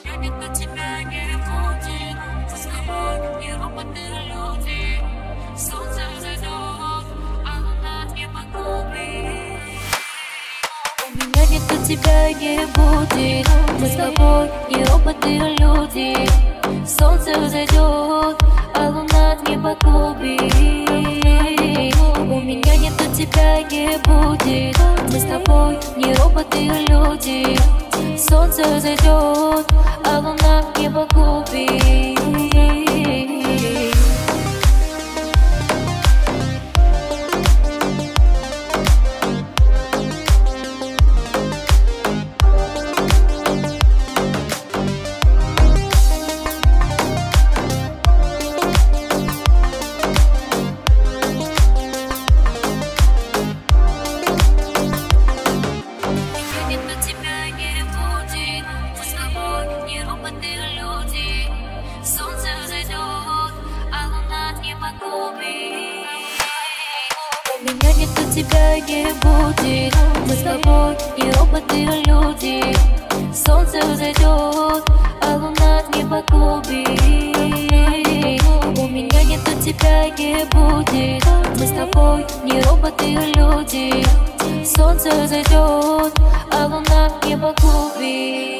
Никто тебя не будет, с тобой не роботы, люди. Солнце взойдет, а луна не погубит. У меня никто тебя не будет, мы с тобой не роботы, люди. Солнце взойдет, а луна не погубит. У меня никто тебя не будет, мы с тобой не роботы, люди. Солнце взойдет, а луна не погубит. У меня никто тебя не будет, мы с тобой не роботы, люди. Солнце взойдет, а луна не погубит. У меня никто тебя не будет, мы с тобой не роботы, люди. Солнце взойдет, а луна не погубит.